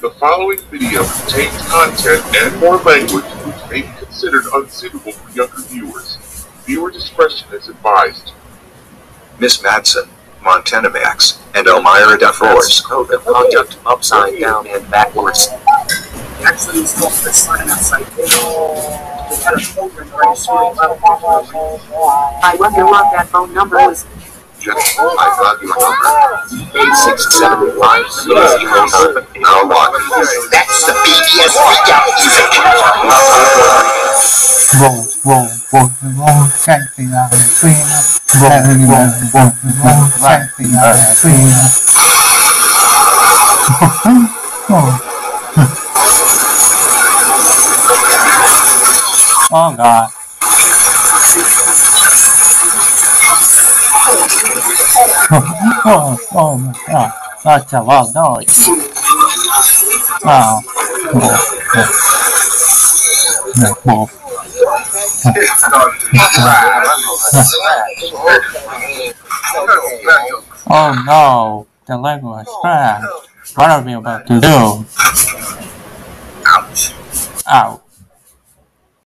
The following video contains content and or language which may be considered unsuitable for younger viewers. Viewer discretion is advised. Miss Madsen, Montana Max, and Elmira DeForce. Code of conduct upside down and backwards. Actually, it's not the sign outside. I wonder what that phone number was. Just, I got your number. 8675 Now what? That's the BBS Roll, something out of the clean up. Roll, something out of the clean up. Oh God. Oh my God. That's a lot of noise. Oh. Oh no, the leg was cracked. What are we about to do? Ouch. Ow.